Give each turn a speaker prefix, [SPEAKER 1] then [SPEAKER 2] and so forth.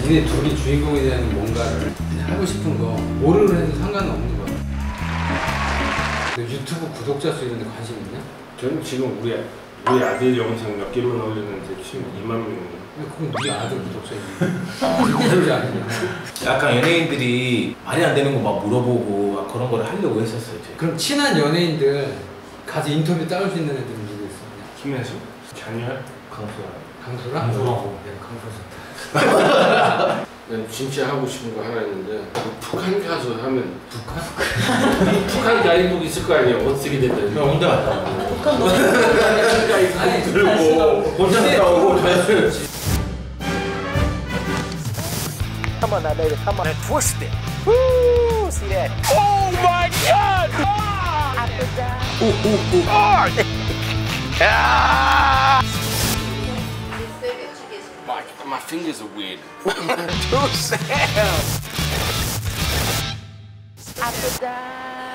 [SPEAKER 1] 니네 둘이 주인공이 되는 뭔가를 하고 싶은 거 뭐를 해도 상관은 없는 거야. 유튜브 구독자 수 이런 데 관심 있냐?
[SPEAKER 2] 저는 지금 우리 아들 영상 몇 개만 올렸는데 지금 2만 명.
[SPEAKER 1] 그건 우리 아들 구독자이지. 그러지 않냐?
[SPEAKER 3] 약간 연예인들이 말이 안 되는 거 막 물어보고 막 그런 거를 하려고 했었어요. 제가.
[SPEAKER 1] 그럼 친한 연예인들 가서 인터뷰 따올 수 있는 애들은 누구 있어?
[SPEAKER 2] 김혜수? 장유할?
[SPEAKER 1] 강소라?
[SPEAKER 3] 강소라.
[SPEAKER 1] 강소라.
[SPEAKER 2] 난 진짜 하고 싶은 거 하나 있는데 북한 가서 하면 북한 가이드북 있을 거 아니야. 어떻게 됐든
[SPEAKER 3] 형 혼자 갔다 와.
[SPEAKER 1] 북한 가이드북
[SPEAKER 2] 들고
[SPEAKER 3] 혼자 갔다 오고
[SPEAKER 4] Come on now, baby. Come on. And twist it. Woo! See that? Oh my God! Oh! After that. Ooh, ooh, ooh. Oh! Ah!
[SPEAKER 2] My fingers are weird.
[SPEAKER 4] Too sad. After that.